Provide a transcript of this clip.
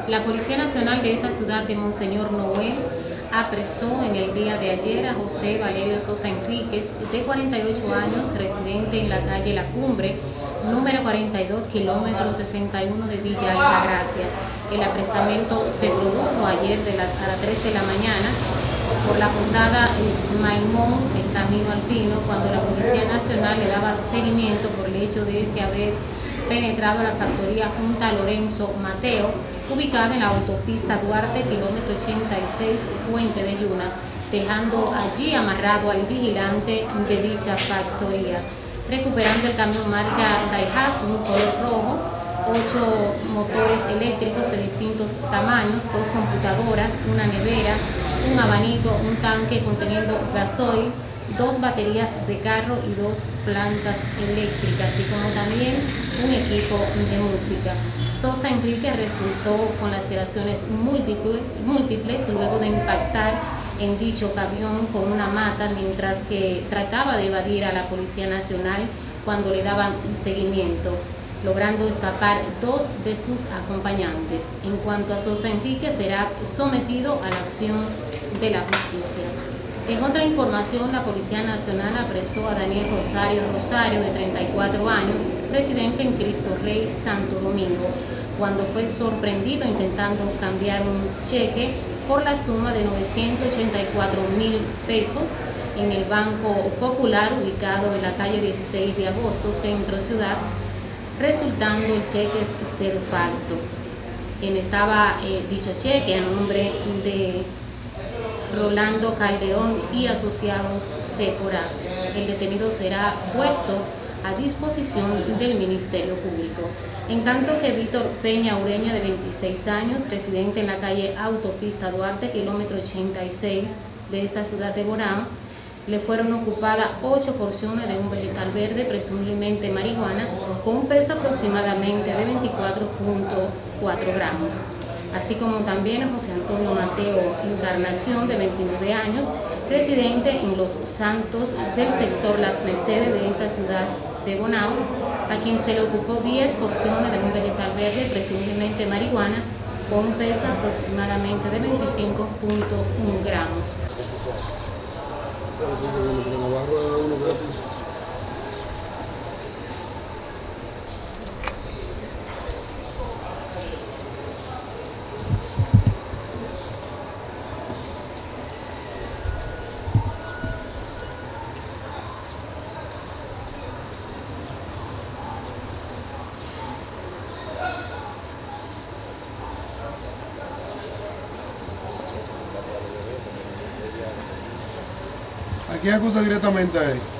La Policía Nacional de esta ciudad de Monseñor Noel apresó en el día de ayer a José Valerio Sosa Enríquez, de 48 años, residente en la calle La Cumbre, número 42, kilómetro 61 de Villa Altagracia. El apresamiento se produjo ayer a las 3 de la mañana por la posada Maimón, el Camino Alpino, cuando la Policía Nacional le daba seguimiento por el hecho de haber penetrado la factoría Junta Lorenzo Mateo, ubicada en la autopista Duarte, kilómetro 86, Puente de Yuna, dejando allí amarrado al vigilante de dicha factoría. Recuperando el camión marca Daihatsu, un color rojo, 8 motores eléctricos de distintos tamaños, 2 computadoras, una nevera, un abanico, un tanque conteniendo gasoil, 2 baterías de carro y 2 plantas eléctricas, así como también un equipo de música. Sosa Enríquez resultó con laceraciones múltiples luego de impactar en dicho camión con una mata mientras que trataba de evadir a la Policía Nacional cuando le daban seguimiento, logrando escapar 2 de sus acompañantes. En cuanto a Sosa Enríquez, será sometido a la acción de la justicia. En otra información, la Policía Nacional apresó a Daniel Rosario, de 34 años, residente en Cristo Rey, Santo Domingo, cuando fue sorprendido intentando cambiar un cheque por la suma de 984,000 pesos en el Banco Popular, ubicado en la calle 16 de agosto, Centro Ciudad, resultando el cheque ser falso. Quien estaba dicho cheque a nombre de Rolando Calderón y Asociados Secora. El detenido será puesto a disposición del Ministerio Público. En tanto que Víctor Peña Ureña, de 26 años, residente en la calle Autopista Duarte, kilómetro 86 de esta ciudad de Bonao, le fueron ocupadas 8 porciones de un vegetal verde, presumiblemente marihuana, con un peso aproximadamente de 24,4 gramos. Así como también a José Antonio Mateo Encarnación, de 29 años, residente en Los Santos del sector Las Mercedes de esta ciudad de Bonao, a quien se le ocupó 10 porciones de un vegetal verde, presumiblemente marihuana, con un peso aproximadamente de 25,1 gramos. ¿A quién acusa directamente a él?